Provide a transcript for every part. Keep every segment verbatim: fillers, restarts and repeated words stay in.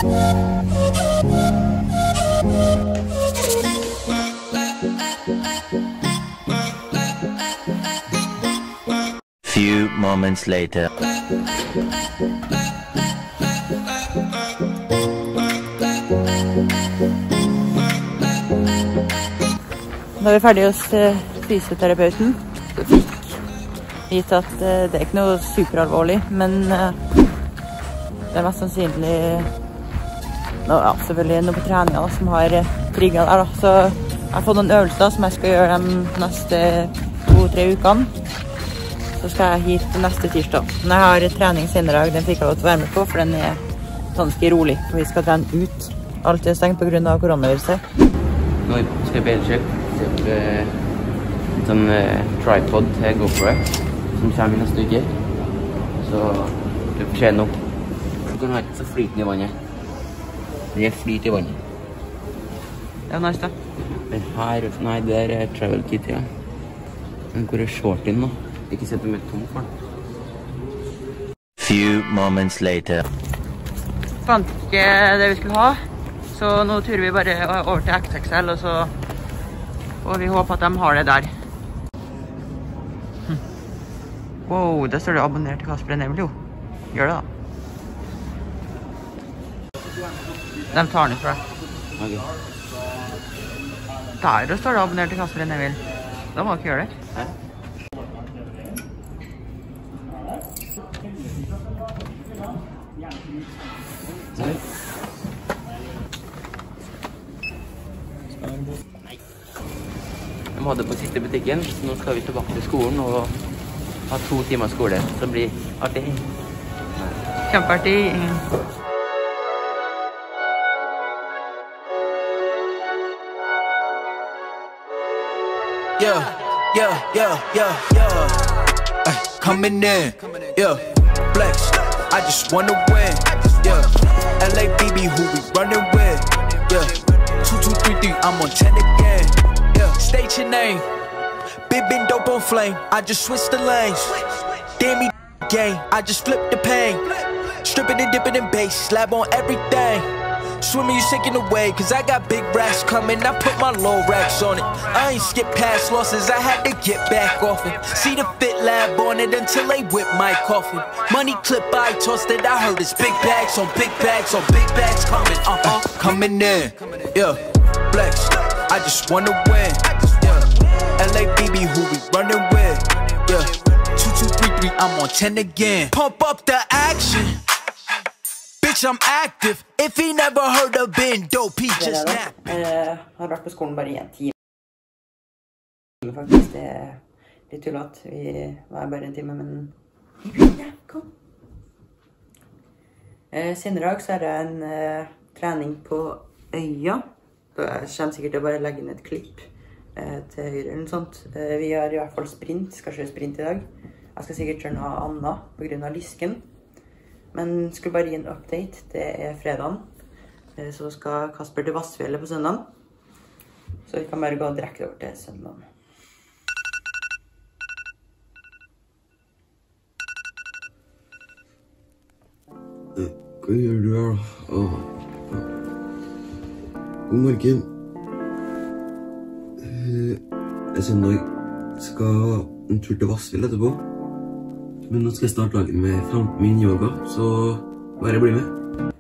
Few moments later. Da er vi ferdige hos fysioterapeuten. Fikk gitt at det er ikke noe superalvorlig, men det er mest sannsynlig noe, ja, selvfølgelig noe på treninga som har trigget der da. Så jeg har fått noen øvelser som jeg skal gjøre de neste to-tre ukene. Så skal jeg hit neste tirsdag. Men jeg har trening senere i dag, den fikk jeg lov til å være med på, for den er ganske rolig. For vi skal trene ut. Alt er stengt på grunn av koronaviruset. Nå skal jeg bedre kjøpe en sånn tripod til GoPro som kommer i neste uke. Så det skjer nå. Du kan ha ikke så flyten i vannet. Det er flyt i vannet. Det er nice da. Den her, nei, det er travel kit, ja. Men hvor er shorten nå? Ikke sett dem ut tom for den. Few moments later. Fant ikke det vi skulle ha, så nå turer vi bare over til X X L, og så og vi håper at de har det der. Hm. Wow, der står det abonner til Kasper Neville, jo. Gjør det da. De tar den fra deg. Ok. Der står det abonner til Kasper Neville. Da må du ikke gjøre det. Hæ? De hadde på siste butikken, så nå skal vi tilbake til skolen og ha to timer skole, så det blir artig. Kjempeartig. Yeah, yeah, yeah, yeah, yeah. Ay, coming in, yeah. Flex, I just wanna win, yeah. L A B B, who we running with, yeah. Two, two, three, three, I'm on ten again, yeah. State your name, big, big dope on flame. I just switched the lanes, damn me game. I just flipped the pain, stripping and dipping in bass, slab on everything. Swimming, you sinking away, cause I got big racks coming. I put my low racks on it. I ain't skip past losses, I had to get back off it. See the fit lab on it until they whip my coffin. Money clip, I tossed it, I heard it's big bags on big bags on big bags coming, uh-uh, coming in, yeah, flex, I just wanna win, yeah, L A B B, who we running with, yeah, two, two, three, three, I'm on ten again. Pump up the action. Bitch, I'm active. If he never heard of Ben Dope, he just snap. Jeg har vært på skolen bare i en time. Faktisk, det er litt tullet. Vi var bare en time, men... Ja, kom. Senere i dag så er det en uh, trening på øya. Da jeg kommer sikkert til å bare legge inn et klipp uh, til høyre eller noe sånt. Uh, vi har i hvert fall sprint, skal kjøre sprint i dag. Jeg skal sikkert kjøre noe annet på grunn av lysken. Men skulle bare gi en update, det er fredagen. Så skal Kasper til Vassfjellet på søndagen. Så vi kan bare gå og drekke det over til søndagen. Hva gjør du her da? Åh, ja. God morgen. Det er søndag. Jeg skal ha en tur til Vassfjellet etterpå. Men nå skal jeg snart lage med fremten min yoga, så bare bli med.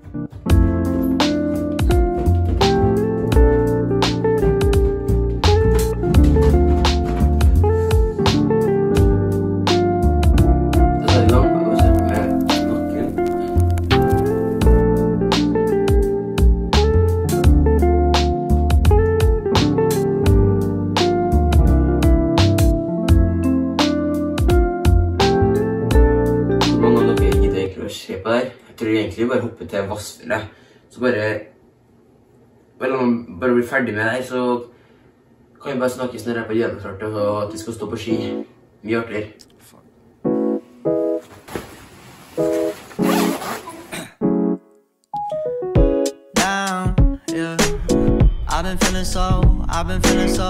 Det er lang pause med nakken. Se på der. Jeg tror egentlig bare hoppe til Vassfjellet. Så bare... Vel, når man bare blir ferdig med det her, så kan vi bare snakkes når jeg er på gjennomført og at vi skal stå på ski. Mye artigere. Down, yeah. I've been feeling so, I've been feeling so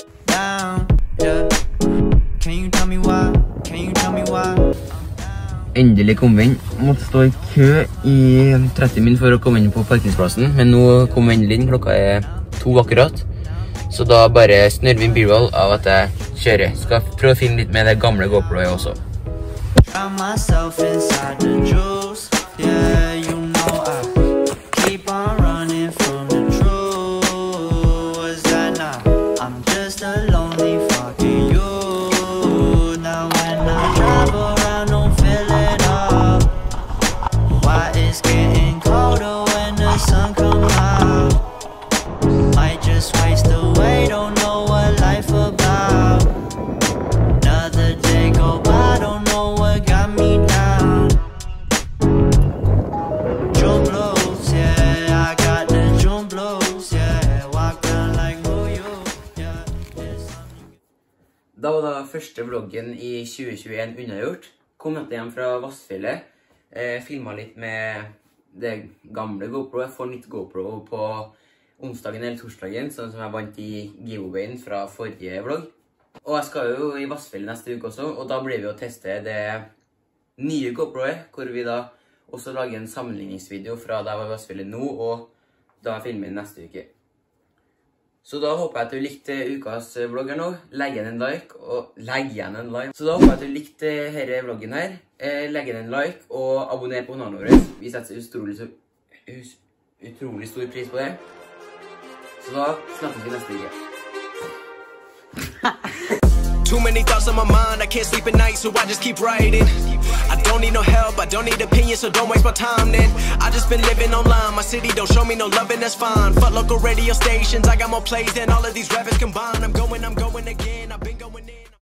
down, yeah. Can you tell me why? Can you tell me why? endelig kom vi inn. Måtte stå i kø i tretti min for å komme inn på parkingsplassen, men nå kom vi endelig inn. Klokka er to akkurat. Så da bare snurrer vi en b-roll av at jeg kjører. Skal prøve å finne litt med det gamle GoPro'et også. Da var da første vloggen i tjue tjueen unnagjort. Kom etter hjem fra Vassfjellet. Eh, filmet litt med det gamle GoPro. Jeg får nytt GoPro på onsdagen eller torsdagen, sånn som jeg vant i giveawayen fra forrige vlogg. Og jeg skal jo i Vassfjellet neste uke også, og da blir vi å teste det nye GoPro'et, hvor vi da også lager en sammenligningsvideo fra da jeg var i Vassfjellet nå, og da jeg filmer neste uke. Så da håper jeg at du likte ukas vlogg her nå. Legg igjen en like, og legg igjen en like. Så da håper jeg at du likte denne vloggen her. Legg igjen en like, og abonner på kanalen vår. Vi setter utrolig, utrolig stor pris på det. Så da snakkes vi neste uke. Too many thoughts on my mind, I can't sleep at night, so I just keep writing. I don't need no help, I don't need opinions, so don't waste my time then. I just been living online, my city don't show me no love and that's fine. Fuck local radio stations, I got more plays than all of these rappers combined. I'm going